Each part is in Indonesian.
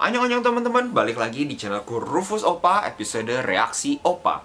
Annyeong teman-teman, balik lagi di channelku Rufus Oppa, episode reaksi Oppa.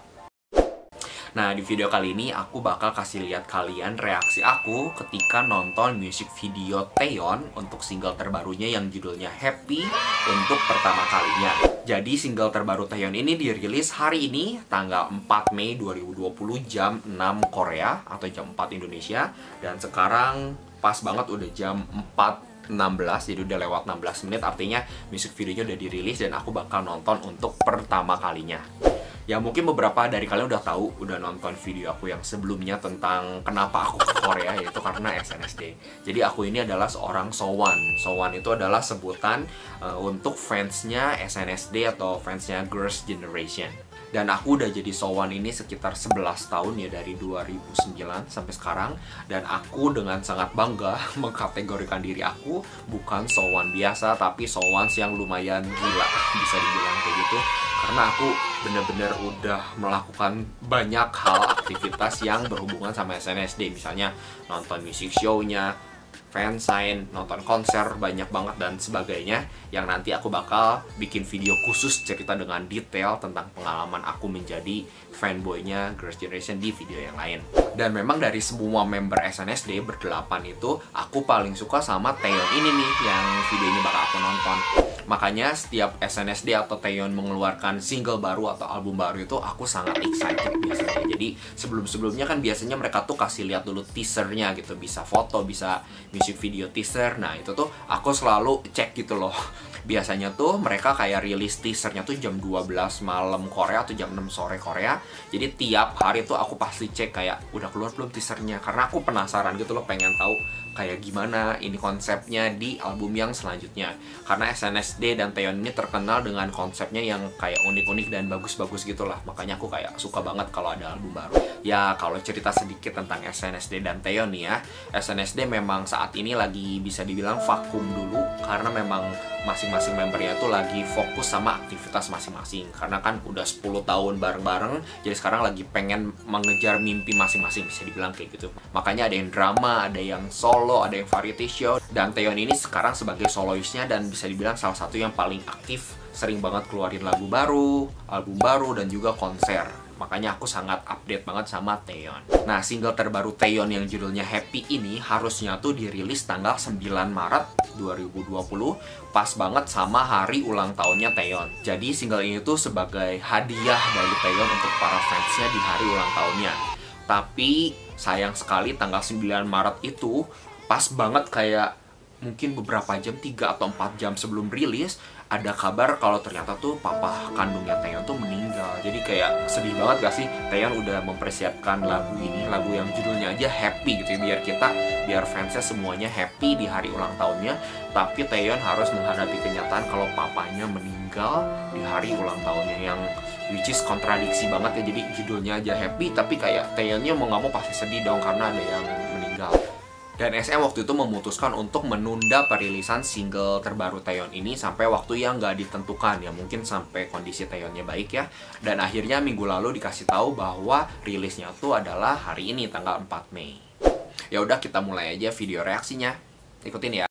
Nah, di video kali ini aku bakal kasih lihat kalian reaksi aku ketika nonton music video Taeyeon untuk single terbarunya yang judulnya Happy untuk pertama kalinya. Jadi single terbaru Taeyeon ini dirilis hari ini tanggal 4 Mei 2020 jam 6 Korea atau jam 4 Indonesia. Dan sekarang pas banget udah jam 4:16, jadi udah lewat 16 menit, artinya music videonya udah dirilis dan aku bakal nonton untuk pertama kalinya. Ya mungkin beberapa dari kalian udah tahu, udah nonton video aku yang sebelumnya tentang kenapa aku ke Korea, yaitu karena SNSD. Jadi aku ini adalah seorang Sowan. Sowan itu adalah sebutan untuk fansnya SNSD atau fansnya Girls' Generation. Dan aku udah jadi Sowan ini sekitar 11 tahun ya, dari 2009 sampai sekarang. Dan aku dengan sangat bangga mengkategorikan diri aku bukan Sowan biasa, tapi Sowan yang lumayan gila, bisa dibilang kayak gitu. Karena aku bener-bener udah melakukan banyak hal aktivitas yang berhubungan sama SNSD. Misalnya nonton music show-nya, fansign, nonton konser, banyak banget dan sebagainya, yang nanti aku bakal bikin video khusus cerita dengan detail tentang pengalaman aku menjadi fanboynya Girls' Generation di video yang lain. Dan memang dari semua member SNSD berdelapan itu, aku paling suka sama Taeyeon ini nih, yang videonya bakal aku nonton. Makanya setiap SNSD atau Taeyeon mengeluarkan single baru atau album baru itu aku sangat excited biasanya. Jadi sebelum-sebelumnya kan biasanya mereka tuh kasih lihat dulu teasernya gitu, bisa foto, bisa music video teaser. Nah itu tuh aku selalu cek gitu loh. Biasanya tuh mereka kayak rilis teasernya tuh jam 12 malam Korea atau jam 6 sore Korea. Jadi tiap hari tuh aku pasti cek kayak udah keluar belum teasernya, karena aku penasaran gitu loh, pengen tahu kayak gimana ini konsepnya di album yang selanjutnya. Karena SNSD dan Taeyeon ini terkenal dengan konsepnya yang kayak unik-unik dan bagus-bagus gitu lah. Makanya aku kayak suka banget kalau ada album baru. Ya kalau cerita sedikit tentang SNSD dan Taeyeon nih ya, SNSD memang saat ini lagi bisa dibilang vakum dulu, karena memang masing-masing membernya tuh lagi fokus sama aktivitas masing-masing. Karena kan udah 10 tahun bareng-bareng, jadi sekarang lagi pengen mengejar mimpi masing-masing, bisa dibilang kayak gitu. Makanya ada yang drama, ada yang solo, ada yang variety show. Dan Taeyeon ini sekarang sebagai soloistnya dan bisa dibilang salah satu yang paling aktif, sering banget keluarin lagu baru, album baru, dan juga konser. Makanya aku sangat update banget sama Taeyeon. Nah, single terbaru Taeyeon yang judulnya Happy ini harusnya tuh dirilis tanggal 9 Maret 2020, pas banget sama hari ulang tahunnya Taeyeon. Jadi single ini tuh sebagai hadiah dari Taeyeon untuk para fansnya di hari ulang tahunnya. Tapi sayang sekali tanggal 9 Maret itu pas banget kayak mungkin beberapa jam, 3 atau 4 jam sebelum rilis, ada kabar kalau ternyata tuh papa kandungnya Taeyeon tuh meninggal. Jadi kayak sedih banget gak sih? Taeyeon udah mempersiapkan lagu ini, lagu yang judulnya aja Happy gitu ya, biar fansnya semuanya happy di hari ulang tahunnya. Tapi Taeyeon harus menghadapi kenyataan kalau papanya meninggal di hari ulang tahunnya, yang which is kontradiksi banget ya. Jadi judulnya aja Happy, tapi kayak Taeyeonnya mau gak mau pasti sedih dong karena ada yang meninggal. Dan SM waktu itu memutuskan untuk menunda perilisan single terbaru Taeyeon ini sampai waktu yang nggak ditentukan, ya mungkin sampai kondisi Taeyeonnya baik ya. Dan akhirnya minggu lalu dikasih tahu bahwa rilisnya tuh adalah hari ini tanggal 4 Mei. Ya udah, kita mulai aja video reaksinya. Ikutin ya.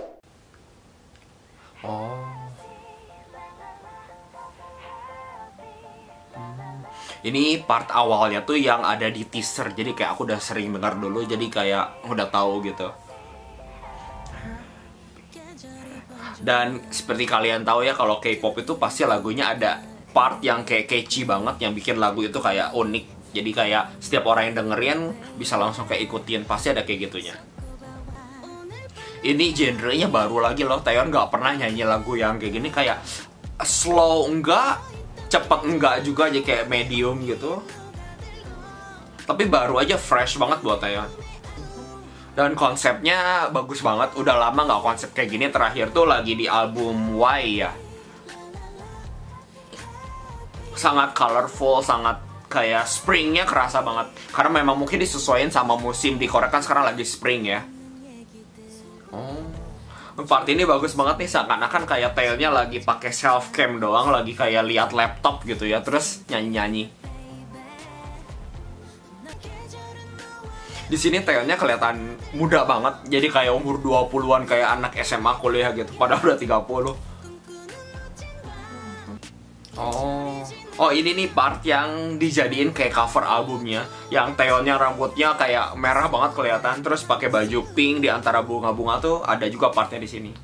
Ini part awalnya tuh yang ada di teaser, jadi kayak aku udah sering dengar dulu, jadi kayak udah tahu gitu. Dan seperti kalian tahu ya, kalau K-pop itu pasti lagunya ada part yang kayak catchy banget, yang bikin lagu itu kayak unik. Jadi kayak setiap orang yang dengerin bisa langsung kayak ikutin, pasti ada kayak gitunya. Ini genrenya baru lagi loh, Taeyeon nggak pernah nyanyi lagu yang kayak gini, kayak slow enggak, cepet enggak juga, aja kayak medium gitu. Tapi baru aja, fresh banget buat Taeyeon. Dan konsepnya bagus banget, udah lama nggak konsep kayak gini. Terakhir tuh lagi di album Y ya. Sangat colorful, sangat kayak springnya kerasa banget. Karena memang mungkin disesuaikan sama musim di Korea, kan sekarang lagi spring ya. Part ini bagus banget nih, seakan-akan kayak Taeyeonnya lagi pakai self cam doang, lagi kayak lihat laptop gitu ya, terus nyanyi-nyanyi. Di sini Taeyeonnya kelihatan muda banget, jadi kayak umur 20-an, kayak anak SMA kuliah gitu, padahal udah 30. Oh ini nih part yang dijadiin kayak cover albumnya, yang Taeyeonnya rambutnya kayak merah banget kelihatan, terus pakai baju pink di antara bunga-bunga tuh, ada juga partnya di sini.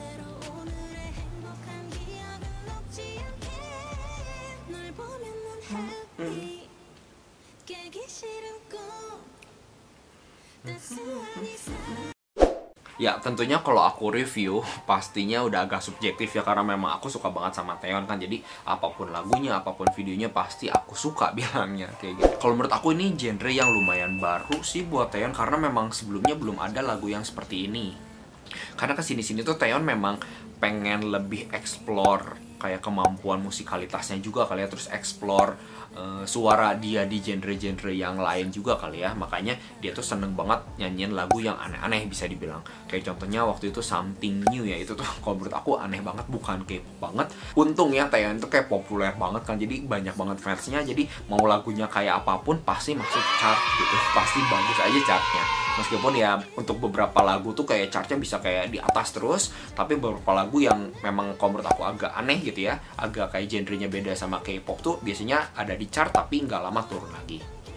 Ya tentunya kalau aku review pastinya udah agak subjektif ya, karena memang aku suka banget sama Taeyeon kan. Jadi apapun lagunya, apapun videonya pasti aku suka bilangnya kayak gitu. Kalau menurut aku ini genre yang lumayan baru sih buat Taeyeon, karena memang sebelumnya belum ada lagu yang seperti ini. Karena kesini-sini tuh Taeyeon memang pengen lebih explore kayak kemampuan musikalitasnya juga kali ya, terus explore suara dia di genre-genre yang lain juga kali ya. Makanya dia tuh seneng banget nyanyiin lagu yang aneh-aneh bisa dibilang. Kayak contohnya waktu itu Something New ya, itu tuh kalau menurut aku aneh banget, bukan K-pop banget. Untung ya Taeyeon itu kayak populer banget kan, jadi banyak banget fansnya. Jadi mau lagunya kayak apapun pasti masuk chart gitu, pasti bagus aja chartnya. Meskipun ya untuk beberapa lagu tuh kayak chartnya bisa kayak di atas terus, tapi beberapa lagu yang memang kalau menurut aku agak aneh gitu ya, agak kayak genrenya beda sama K-pop tuh biasanya ada di chart tapi nggak lama turun lagi.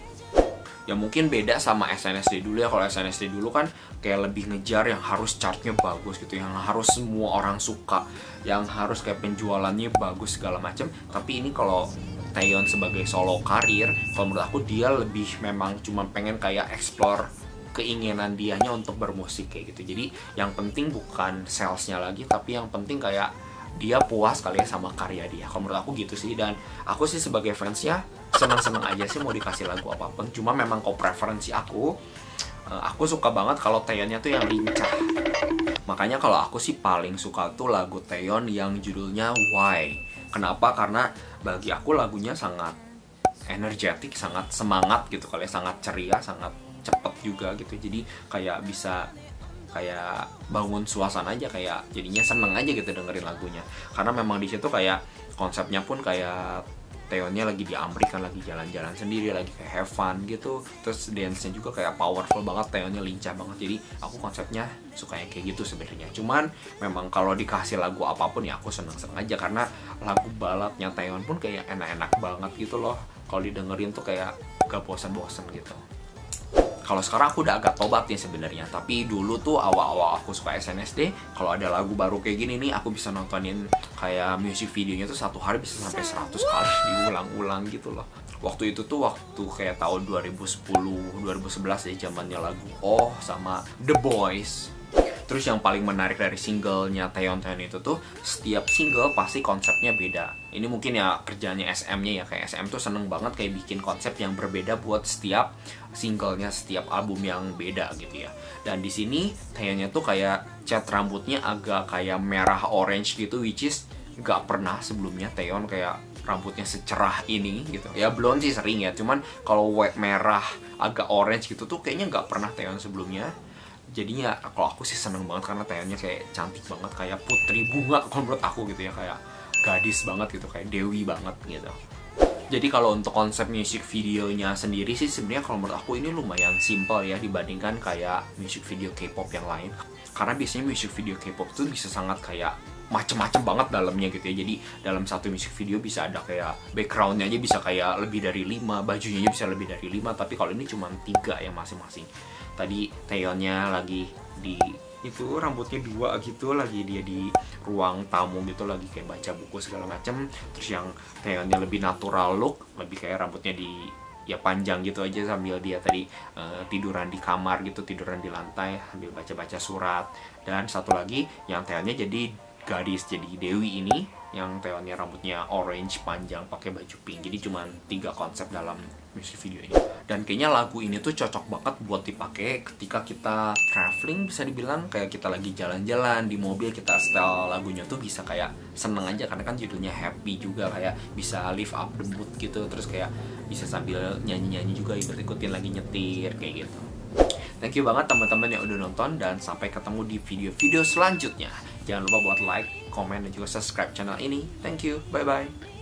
Ya mungkin beda sama SNSD dulu ya. Kalau SNSD dulu kan kayak lebih ngejar yang harus chartnya bagus gitu, yang harus semua orang suka, yang harus kayak penjualannya bagus segala macam. Tapi ini kalau Taeyeon sebagai solo karir, kalau menurut aku dia lebih memang cuma pengen kayak explore keinginan dianya untuk bermusik kayak gitu. Jadi yang penting bukan salesnya lagi, tapi yang penting kayak dia puas kali ya sama karya dia. Kalau menurut aku gitu sih, dan aku sih sebagai fansnya seneng-seneng aja sih mau dikasih lagu apapun. Cuma memang kok preferensi aku suka banget kalau Taeyeonnya tuh yang lincah. Makanya kalau aku sih paling suka tuh lagu Taeyeon yang judulnya Why. Kenapa? Karena bagi aku lagunya sangat energetik, sangat semangat gitu kali ya, sangat ceria, sangat cepet juga gitu. Jadi kayak bisa kayak bangun suasana aja, kayak jadinya seneng aja gitu dengerin lagunya. Karena memang di situ kayak konsepnya pun kayak Taeyeonnya lagi di Amerika, lagi jalan-jalan sendiri, lagi kayak have fun gitu. Terus dance-nya juga kayak powerful banget, Taeyeonnya lincah banget. Jadi aku konsepnya suka yang kayak gitu sebenarnya. Cuman memang kalau dikasih lagu apapun ya aku seneng-seneng aja, karena lagu baladnya Taeyeon pun kayak enak-enak banget gitu loh. Kalau didengerin tuh kayak gak bosan-bosan gitu. Kalau sekarang aku udah agak tobat nih sebenarnya, tapi dulu tuh awal-awal aku suka SNSD, kalau ada lagu baru kayak gini nih, aku bisa nontonin kayak music videonya tuh satu hari bisa sampai 100 kali diulang-ulang gitu loh. Waktu itu tuh waktu kayak tahun 2010, 2011 ya, zamannya lagu Oh sama The Boys. Terus yang paling menarik dari singlenya Taeyeon itu tuh setiap single pasti konsepnya beda. Ini mungkin ya kerjanya SM-nya ya, kayak SM tuh seneng banget kayak bikin konsep yang berbeda buat setiap singlenya, setiap album yang beda gitu ya. Dan di sini Taeyeonnya tuh kayak cat rambutnya agak kayak merah orange gitu, which is gak pernah sebelumnya Taeyeon kayak rambutnya secerah ini gitu. Ya blonde sih sering ya, cuman kalau merah agak orange gitu tuh kayaknya gak pernah Taeyeon sebelumnya. Jadinya kalau aku sih seneng banget karena Taeyeonnya kayak cantik banget, kayak putri bunga kalau menurut aku gitu ya, kayak gadis banget gitu, kayak dewi banget gitu. Jadi kalau untuk konsep music videonya sendiri sih sebenarnya kalau menurut aku ini lumayan simple ya dibandingkan kayak music video K-pop yang lain. Karena biasanya music video K-pop tuh bisa sangat kayak macem-macem banget dalamnya gitu ya. Jadi dalam satu music video bisa ada kayak backgroundnya aja bisa kayak lebih dari 5, bajunya aja bisa lebih dari 5, tapi kalau ini cuma 3 yang masing-masing. Tadi Taeyeonnya lagi di itu rambutnya 2 gitu, lagi dia di ruang tamu gitu, lagi kayak baca buku segala macem. Terus yang Taeyeonnya lebih natural look, lebih kayak rambutnya di ya panjang gitu aja sambil dia tadi tiduran di kamar gitu, tiduran di lantai sambil baca-baca surat. Dan satu lagi yang Taeyeonnya jadi gadis, jadi dewi ini, yang Taeyeonnya rambutnya orange panjang pakai baju pink. Jadi cuma 3 konsep dalam music video ini. Dan kayaknya lagu ini tuh cocok banget buat dipakai ketika kita traveling, bisa dibilang kayak kita lagi jalan-jalan di mobil, kita setel lagunya tuh bisa kayak seneng aja karena kan judulnya happy juga, kayak bisa lift up the mood gitu. Terus kayak bisa sambil nyanyi-nyanyi juga, ikut-ikutin lagi nyetir kayak gitu. Thank you banget teman-teman yang udah nonton, dan sampai ketemu di video-video selanjutnya. Jangan lupa buat like, komen, dan juga subscribe channel ini. Thank you, bye-bye.